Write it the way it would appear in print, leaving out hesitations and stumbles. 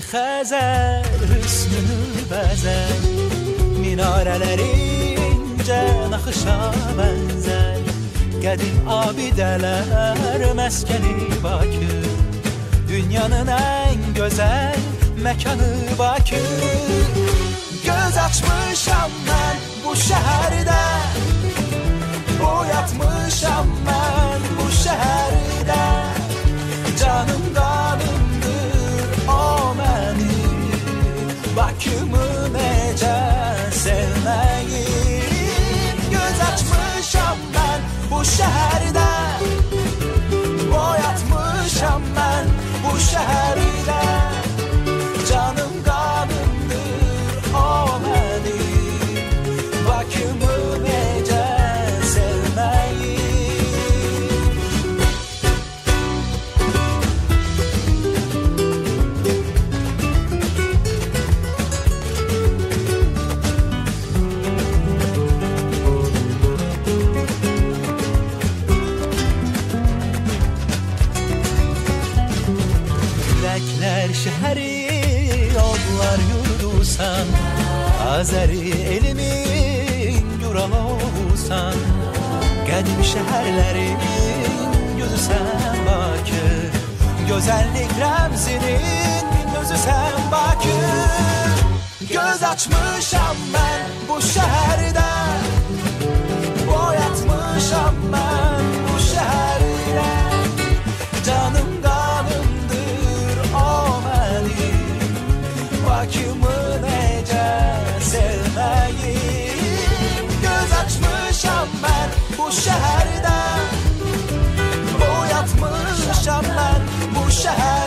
Xəzər hüsnünü bəzər, minarələrincə naxışa bənzər. Qədim abidələr məskəni Bakı, dünyanın ən gözəl məkanı Bakı. Göz açmışam mən bu şəhərdə, boyatmışam mən bu şəhərdə. Canım qanımdır o mənim, Bakımı necə sevməyim. Göz açmışam mən bu şəhərdə, boyatmışam mən bu şəhərdə. Canım qanımdır o mənim, Bakımı necə sevməyim. Rəklər şəhəri, odlar yurdusan, Azəri elimin Yural olsan. Qədim şəhərlərin gözüsən Bakı, gözəllik rəmzinin özüsən Bakı. Göz açmışam mən bu şəhərdə, boyatmışam mən bu şəhərdə. Canım qanımdır o mənim, Bakımı necə sevməyim. Göz açmışam mən bu şəhərdə, boyatmışam mən bu şəhərdə.